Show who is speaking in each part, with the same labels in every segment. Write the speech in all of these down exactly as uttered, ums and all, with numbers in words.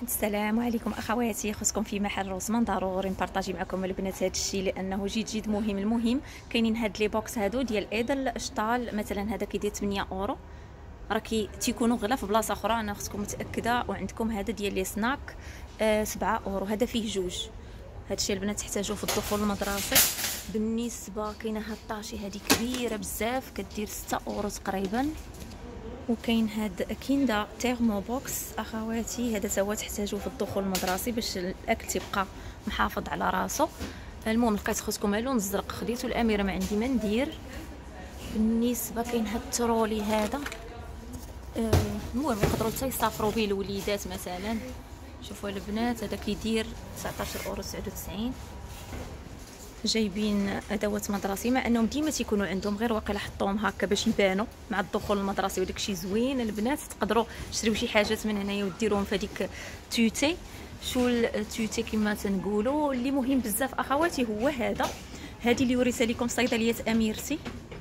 Speaker 1: السلام عليكم اخواتي. خصكم في محل روسمان ضروري نبارطاجي معكم البنات هذا الشيء لانه جد جد مهم. المهم كاينين هاد لي بوكس هادو ديال ايدل شطال، مثلا هذا كيدير ثمانية اورو، راه كي تيكونوا غلا في بلاصه اخرى، انا خصكم متاكده. وعندكم هذا ديال لي سناك آه سبعة اورو، هذا فيه جوج. هذا الشيء البنات تحتاجوه في الدخول المدرسي. بالنسبه كاينه هاد الطاشي هذه كبيره بزاف كدير ستة اورو تقريبا. وكاين هاد كيندا تيرمو بوكس اخواتي، هذا سوا تحتاجوه في الدخول المدرسي باش الاكل تيبقى محافظ على راسو. المهم لقيت خصكم اللون الزرق خديتو الاميره، ما عندي ما ندير. بالنسبه كاين هاد الترولي هذا، آه المهم يقدروا حتى يسافروا به الوليدات مثلا. شوفوا البنات هذا كيدير تسعطاش اورو تسعة وتسعين. جايبين ادوات مدرسي، مع انهم ديما تيكونوا عندهم، غير واقيلا حطوهم هكا باش يبانوا مع الدخول المدرسي وداكشي زوين. البنات تقدروا تشريو شي حاجات من هنايا وديروهم في هذيك توتي، شو التوتي كما تنقولوا. اللي مهم بزاف اخواتي هو هذا، هذه اللي وريتها لكم صيدليه اميرتي،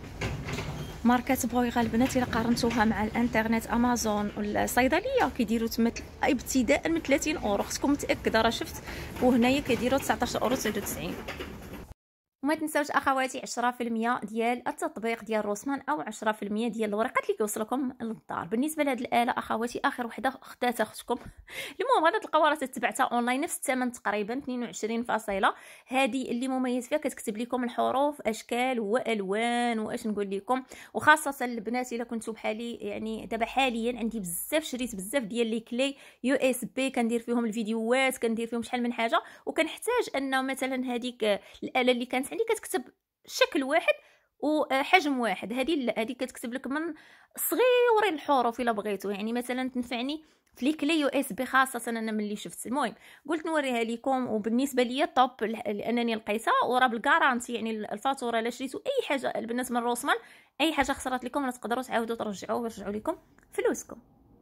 Speaker 1: ماركه بويغا. البنات الا قارنتوها مع الانترنت امازون ولا الصيدليه كيديروا تما ابتداء من ثلاثين اورو، خصكم متاكده راه شفت. وهنايا كيديروا تسعطاش اورو تسعة وتسعين. وما تنساوش اخواتي عشرة في المية ديال التطبيق ديال روسمان او عشرة في المية ديال الورقات اللي كيوصلكم للدار. بالنسبه لهاد الاله اخواتي اخر وحده خداتها اختكم. المهم غادا تلقاوها راه تتبعتها اونلاين نفس الثمن تقريبا اثنين وعشرين فاصله. هذه اللي مميز فيها كتكتب لكم الحروف اشكال والوان واش نقول لكم. وخاصه البنات الا كنتو بحالي، يعني دابا حاليا عندي بزاف، شريت بزاف ديال لي كلي يو اس بي كندير فيهم الفيديوهات، كندير فيهم شحال من حاجه. وكنحتاج ان مثلا هذيك الاله اللي كانت عندي كتكتب شكل واحد وحجم واحد، هذه هذه كتكتب لك من صغيورين الحروف الا بغيتو، يعني مثلا تنفعني في لي كلي يو اس بي خاصه انا ملي شفت. المهم قلت نوريها لكم، وبالنسبه ليا طوب لانني لقيتها وراه بالكارانتي، يعني الفاتوره الا شريتو اي حاجه البنات من روسمان، اي حاجه خسرت لكم راه تقدروا تعاودوا ترجعوا ويرجعوا لكم فلوسكم.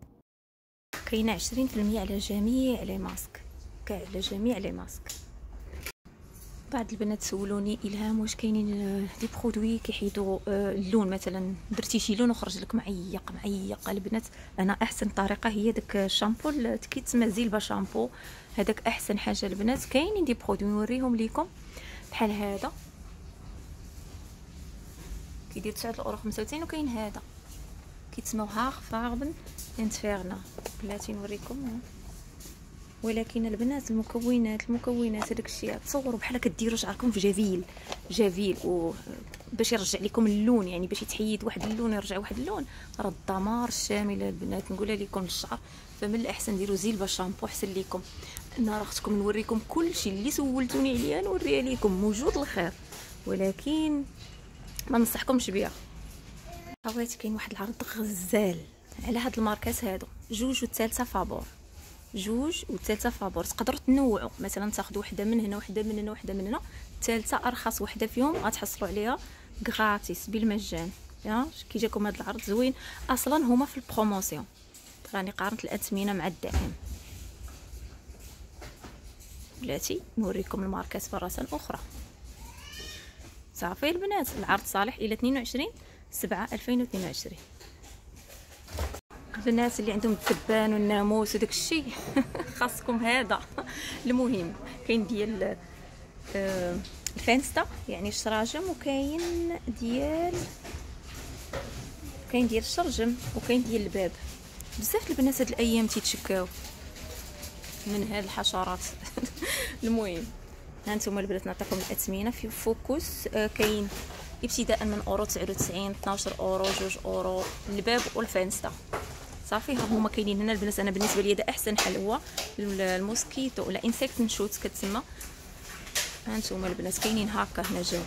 Speaker 1: كاينه عشرين في المية على جميع لي ماسك، كاع على جميع لي ماسك. بعض البنات سولوني الهام واش كاينين لي برودوي كيحيدوا اللون، مثلا درتي شي لون وخرج لك معيق معيق. البنات انا احسن طريقه هي داك الشامبو اللي كيتسمى زيلبا شامبو، هذاك احسن حاجه البنات. كاينين دي برودوي نوريهم لكم بحال هذا كيدير تسعة اورو خمسة وتسعين، وكاين هذا كيتسموا هاغ فاربن انتفيرنا. بلاتي نوريكم، ولكن البنات المكونات المكونات هذاك الشيء تصوروا بحال كديروا شعركم في جافيل جافيل و باش يرجع لكم اللون، يعني باش يتحيد واحد اللون يرجع واحد اللون، راه الدمار الشامل البنات. نقولها لكم للشعر، فمن الاحسن ديروا زيلبا شامبو احسن لكم. انا راه خصكم نوريكم كلشي اللي سولتوني عليا نوريها لكم، موجود الخير، ولكن ما ننصحكمش بها. خواتي كاين واحد العرض غزال على هاد الماركات هادو، جوج والثالثه فابور، جوج والثالثه فابور. تقدروا تنوعوا، مثلا تاخذوا وحده من هنا وحده من هنا وحده من هنا. الثالثه ارخص وحده فيهم غتحصلوا عليها غراتيس بالمجان. يا كي جاكم هذا العرض زوين، اصلا هما في البروموسيون. راني قارنت الاثمنه مع الدعم. بلاتي نوريكم الماركات مره اخرى. صافي البنات، العرض صالح الى اثنين وعشرين سبعة ألفين واثنين وعشرين. الناس اللي عندهم الدبان والناموس وداك الشيء خاصكم هذا. المهم كاين ديال آه الفانستا يعني الشراجم، وكاين ديال كاين ديال الشرجم، وكاين ديال الباب. بزاف البنات هاد الايام تيتشكاو من هاد الحشرات. المهم ها نتوما البنات نعطيكم الاثمنه في فوكس. آه كاين ابتداء من اورو تسعة وتسعين، اثناش اورو، جوج اورو الباب والفانستا. صافي ها هما كاينين هنا البنات. انا بالنسبه لي هذا احسن حل، هو الموسكيتو ولا انسكت نشوت كتسمى. ها نتوما البنات كاينين هكا هنا جاو،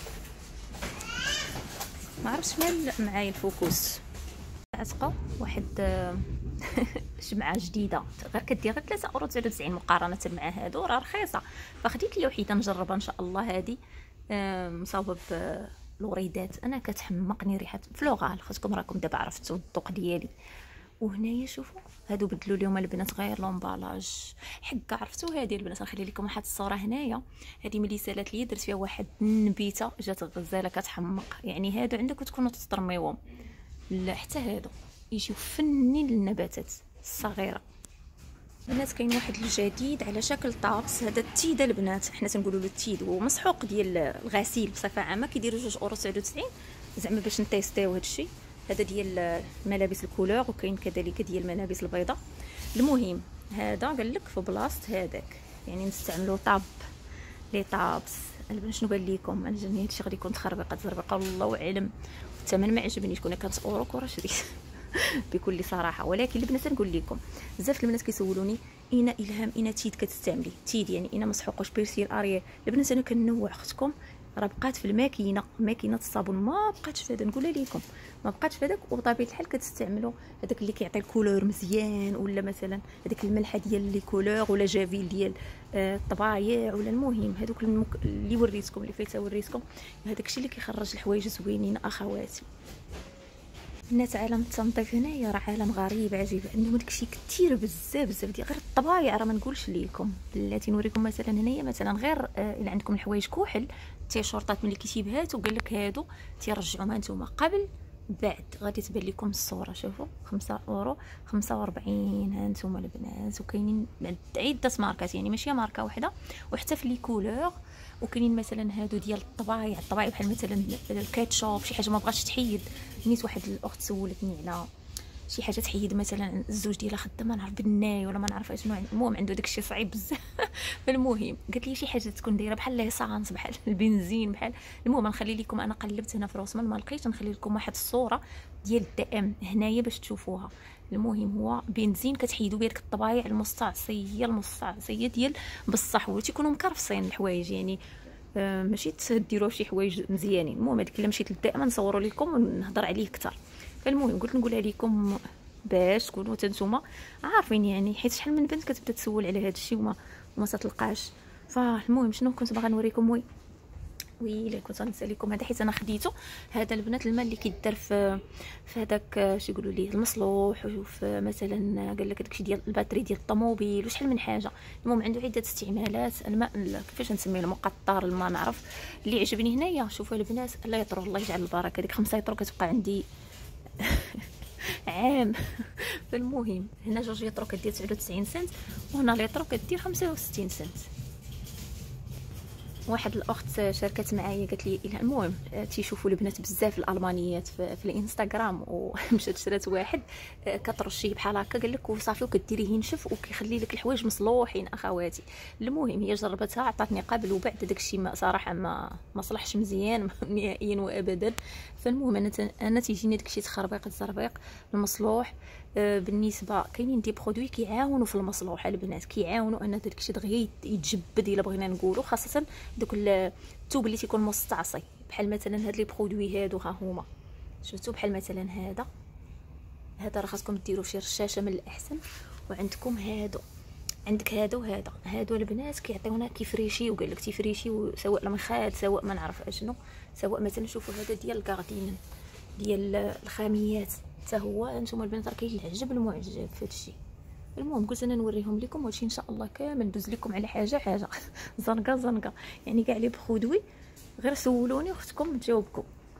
Speaker 1: ما عرفتش مال معايا الفوكس. عتقوا واحد شمعه جديده غير كدير غير ثلاثة اورو تسعة وتسعين مقارنه مع هادو، راه رخيصه. فخديت لي وحده نجربها ان شاء الله. هذه مصاوبه لوريدات، انا كتحمقني ريحه فلوغال. خاصكم راكم دابا عرفتوا الذوق ديالي. وهنايا شوفوا هادو بدلوا لهم البنات غير لومبالاج حكا. عرفتوا هذه البنات نخلي لكم واحد الصوره هنايا. هذه ملي سالات لي درت فيها واحد النبيته جات غزاله كتحمق. يعني هادو عندكم تكونوا تسترميوهم، لا حتى هادو يجيو فنين للنباتات الصغيره. البنات كاين واحد الجديد على شكل طابس. هذا التيد البنات، حنا تنقولوا له التيد، ومسحوق ديال الغسيل بصفه عامه، كيديروا جوج اورو تسعة وتسعين زعما باش نتيستيو هذا الشيء. هذا ديال الملابس الكولور، وكاين كذلك ديال الملابس البيضاء. المهم هذا قال لك في بلاصه هذاك، يعني نستعملوا طاب لي طابس. البنات شنو بان لكم؟ انا جاني هادشي غادي يكون تخربيقه تزربيقه والله اعلم، الثمن ما عجبنيش. كنا كانت اورو كره شريت بكل صراحه. ولكن البنات نقول لكم، بزاف البنات كيسولوني اين الهام اين تيد كتستعملي تيد، يعني اين مسحوق واش بيرسيل اريال. البنات انا كنوع اختكم، راه بقات في الماكينه، ماكينه الصابون ما بقاتش في هذا، نقولها لكم ما بقاتش في هذاك. وبطبيعه الحال كتستعملوا هذاك اللي كيعطي الكولور مزيان، ولا مثلا هذاك الملحه ديال لي كولور، ولا جافيل ديال آه الطبايع، ولا المهم هذوك المك... اللي وريتكم اللي فايته وريتكم، هذاك الشيء اللي كيخرج الحوايج زوينين اخواتي. الناس عالم التنظيف هنايا راه عالم غريب عجيب، عندهم داكشي كثير بزاف بزاف ديال غير الطبايع. راه ما نقولش لكم بلاتي نوريكم مثلا هنايا مثلا غير آه الا عندكم الحوايج كحل التيشورطات ملي كيتيبهات وقال لك هادو تيرجعوها نتوما قبل بعد، غادي تبان لكم الصوره. شوفوا خمسة اورو خمسة وأربعين ها نتوما البنات. وكاينين عده ماركات، يعني ماشي ماركه واحده، وحتى في لي كولور. وكاينين مثلا هادو ديال الطبايع الطبايع بحال مثلا الكاتشوب، شي حاجه ما بغاتش تحيد. نيت واحد الاخت سولتني على شي حاجه تحيد، مثلا الزوج ديالها خدام ما نعرف بالناي ولا ما نعرف شنو، المهم عنده داكشي صعيب بزاف فالمهم قالت لي شي حاجه تكون دايره بحال ليسانس بحال البنزين بحال. المهم نخلي لكم، انا قلبت هنا في روسمان ما لقيت، نخلي لكم واحد الصوره ديال الدائم هنايا باش تشوفوها. المهم هو بنزين كتحيدوا بيه ديك الطبايع المستعصيه المستعصيه ديال بصح، وتيكونوا مكرفصين الحوايج، يعني آه ماشي تديروا شي حوايج مزيانين. المهم هذيك الا مشيت للدائم نصوروا لكم ونهضر عليه اكثر. فالمهم قلت نقولها لكم باش تكونوا حتى نتوما عارفين، يعني حيت شحال من بنت كتبدا تسول على هذا الشيء وما وما تلقاش. فالمهم شنو كنت باغا نوريكم، وي ويلي كنت غنسى لكم هذا حيت انا خديته. هذا البنات الماء اللي كيدار في في هذاك شي يقولوا ليه المصلوح، وفي مثلا قال لك داكشي ديال الباتري ديال الطوموبيل وشحال من حاجه. المهم عنده عده استعمالات. الماء كيفاش نسميه المقطر الماء نعرف. اللي عجبني هنايا شوفوا البنات الليطرو، الله يجعل البركه، ديك خمسة لتر كتبقى عندي عام فالمهم هنا جوج لتر كدير تسعة وتسعين سنت، وهنا لتر كدير خمسة وستين سنت. واحد الاخت شاركت معايا قالت لي المهم تيشوفوا البنات بزاف الالمانيات في, في الانستغرام، ومشات شرات واحد كترشيه بحال هكا قال لك وصافي وكديريه ينشف وكيخلي لك الحوايج مصلوحين اخواتي. المهم هي جربتها عطاتني قبل وبعد، داكشي صراحه ما ما صلحش مزيان نهائيا وابدا. فالمهم انا انا تيجيني داكشي تخربيق الزربيق المصلوح. بالنسبه كاينين دي برودوي كيعاونوا في المصلوح البنات، كيعاونوا ان داكشي دغيا يتجبد الا بغينا نقولوا، خاصه دوك الثوب اللي تيكون مستعصي بحال مثلا هاد لي برودوي هادو ها هما شفتوا بحال مثلا هذا هذا راه خاصكم ديروا شي رشاشه من الاحسن. وعندكم هادو، عندك هادو هذا هادو البنات كيعطيونا كيفريشي، وقال لك تيفريشي سواء المخاد سواء ما نعرف اشنو، سواء مثلا شوفوا هذا ديال الكاردين ديال الخاميات حتى هو. انتم البنات راه كاين العجب المعجب في هذا الشيء. المهم قلت انا نوريهم لكم وهادشي ان شاء الله كامل ندوز لكم على حاجه حاجه زنقه زنقه، يعني كاع لي برودوي غير سولوني اختكم تجاوبكم.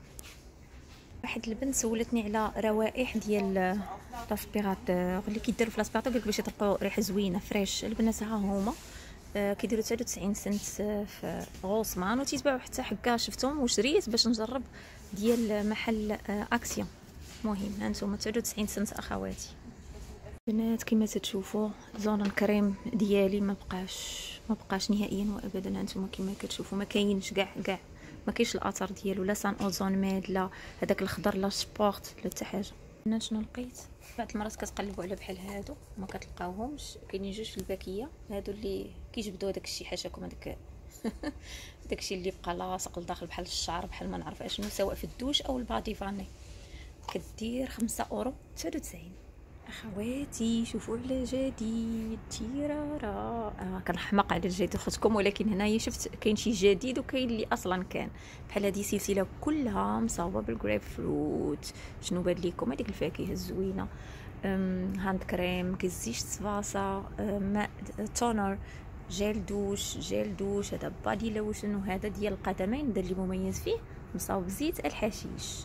Speaker 1: واحد البنت سولتني على روائح ديال لاسبيراتور اللي كيديروا في لاسبيراتور، قالك باش يطلقوا ريحه زوينه فريش. البنات ها هما آه كيديروا تسعة وتسعين سنت في غوسمان، وتيتباعوا حتى حكا شفتهم وشريت باش نجرب ديال محل آه اكسيون. مهم هانتوما تسعة وتسعين سنت اخواتي. بنات كما تشوفوا زون الكريم ديالي ما بقاش ما بقاش نهائيا وابدا. هانتوما كما كتشوفوا ما كاينش كاع كاع ما كاينش الاثر ديالو، لا سان اوزون ميد لا هذاك الخضر لا سبورت لا حتى حاجه. انا شنو لقيت بعض المرات كتقلبوا على بحال هادو ما كتلقاوهمش، كاينين جوج في الباكيه هادو اللي كيجبدوا هذاك الشيء حاشاكم هذاك داكشي اللي بقى لاصق لداخل بحال الشعر بحال ما نعرف اشنو، سواء في الدوش او البادي فاني. كدير خمسة اورو تسعة وتسعين اخواتي. شوفوا على جديد تيرارا. آه كنحماق على الجديد اختكم، ولكن هنايا شفت كاين شي جديد وكاين اللي اصلا كان بحال هذه سلسله كلها مصاوبه بالجريب فروت. شنو بان لكم هذيك الفاكهه الزوينه. هاند كريم كيزيش صفاصه، ماء تونر، جيل دوش جيل دوش هذا بادي لوشن، وهذا ديال القدمين. هذا اللي مميز فيه مصاوب بزيت الحشيش.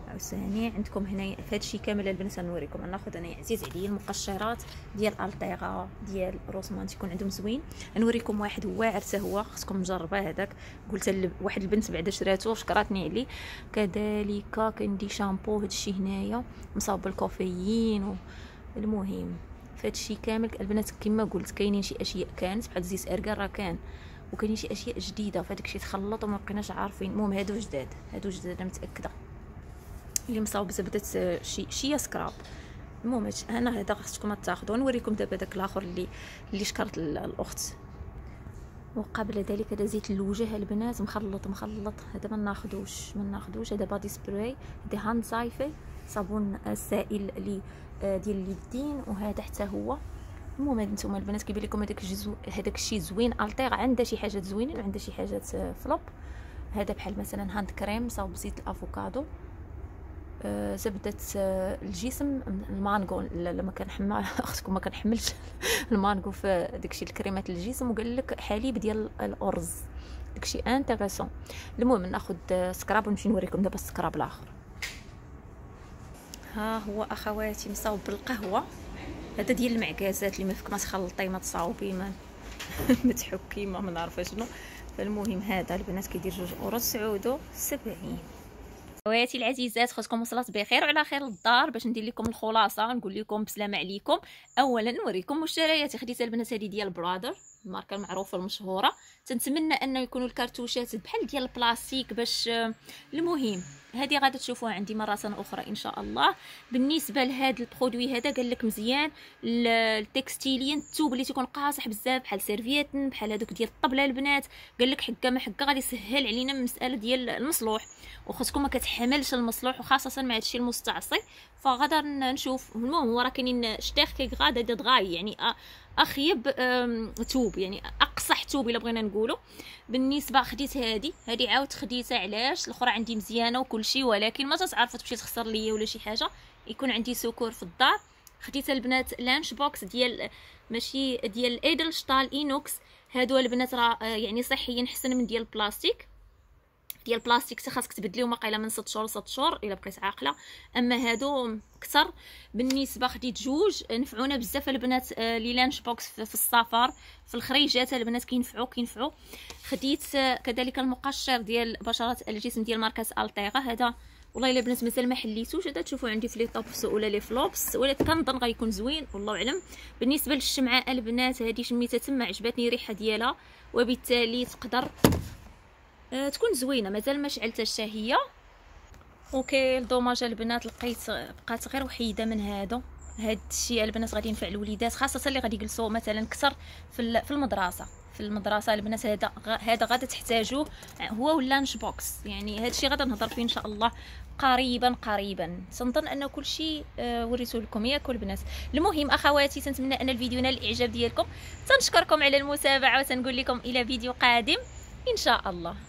Speaker 1: عاوتاني عندكم هنا هادشي كامل البنات نوريكم. ناخذ انا عزيز عليا المقشرات ديال التيغا ديال روسمان تيكون عندهم زوين. نوريكم واحد واعر حتى هو خصكم تجربوه هذاك. قلت واحد البنت بعدا شراتو شكراتني عليه. كذلك كندي شامبو هادشي هنايا مصاب بالكافيين و... المهم فهادشي كامل البنات كما قلت كاينين شي اشياء كانت بحال زيت اركان راه كان، وكاينين شي اشياء جديده فهاداك الشيء تخلط وما بقيناش عارفين. المهم هادو جداد هادو جداد انا متاكده اللي مصاوب بزبده شي شي سكراب. المهم انا هذا خصكم تاخذوا. نوريكم دابا داك الاخر اللي اللي شكرت الاخت. وقبل ذلك هذا زيت الوجه البنات مخلط مخلط. هذا ما ناخذوش ما ناخذوش هذا بادي سبراي، هذا هاند صايفي صابون سائل اللي ديال اليدين، وهذا حتى هو. المهم هاد نتوما البنات كيبان لكم هذاك الجزء هذاك الشيء زوين. التيغ عندها شي حاجات زوينين وعندها شي حاجات فلوب. هذا بحال مثلا هاند كريم مصاوب بزيت الافوكادو، آه زبده آه الجسم المانغو. لما كنحمل اختكم ما كنحملش المانغو في داكشي الكريمات الجسم، وقال لك حليب ديال الارز داكشي انتريسون. المهم ناخذ سكراب ونمشي نوريكم دابا السكراب الاخر. ها هو اخواتي مصاوب بالقهوه. هذا ديال المعكازات اللي ما فيك ما تخلطي ما تصاوبي ما متحكي ما نعرف شنو. فالمهم هذا البنات كيدير جوج اورو سعودو سبعين. خواتي العزيزات خصكم وصلت بخير وعلى خير للدار. باش ندير لكم الخلاصه نقول لكم بسلامه عليكم. اولا نوريكم مشترياتي. خديت البنات هذه ديال برادر الماركه المعروفه المشهوره. تنتمنى انه يكونوا الكارتوشات بحال ديال البلاستيك باش المهم هذه غادي تشوفوها عندي مره اخرى ان شاء الله. بالنسبه لهذا البرودوي هذا قال لك مزيان التكستيلين الثوب اللي تيكون قاصح بزاف بحال سيرفيتن بحال هذوك ديال الطبله البنات. قال لك حكا ما حكا غادي يسهل علينا المساله ديال المصلوح، وخصكم ما كتحملش المصلوح وخاصه مع هادشي المستعصي. فغادر نشوف. المهم هو راه كاينين شتاخ كيغاد هذا دغاي يعني اخيب توب يعني اقصح توب الا بغينا نقولوا. بالنسبه خديت هذه هذه عاود خديتها علاش الاخرى عندي مزيانه وكل شيء، ولكن ما تعرف تمشي تخسر ليا ولا شي حاجه يكون عندي سكور في الدار. خديتها البنات لانش بوكس ديال ماشي ديال ايدلشتال اينوكس. هادو البنات راه يعني صحيا احسن من ديال البلاستيك. ديال البلاستيك حتى خاصك تبدليو واقيلا من ست شهور ست شهور الا بقيت عاقله، اما هادو كثر. بالنسبه خديت جوج نفعونا بزاف البنات لي لانش بوكس في السفر في الخريجات البنات كينفعوا كينفعوا. خديت كذلك المقشر ديال بشره الجسم ديال ماركه التيغا. هذا والله الا بنات مازال ما حليتوش. هذا تشوفوا عندي في لي توبس ولا لي فلوبس، ولكن كنظن غيكون زوين والله اعلم. بالنسبه للشمعه البنات هذه شميتها تما عجبتني الريحه ديالها، وبالتالي تقدر أه تكون زوينه. مازال ما شعلتهاش هي. اوكي الدوماج البنات لقيت بقات غير وحيده من هادو. هاد الشيء البنات غادي ينفع الوليدات خاصه اللي غادي يجلسوا مثلا كثر في في المدرسه. في المدرسه البنات هذا هذا غادي تحتاجوه هو واللانش بوكس. يعني هذا الشيء غادي نهضر فيه ان شاء الله قريبا قريبا. تنظن ان كل شيء آه وريته لكم ياك البنات. المهم اخواتي تنتمنى ان الفيديو نال الاعجاب ديالكم. تنشكركم على المتابعه وتنقول لكم الى فيديو قادم ان شاء الله.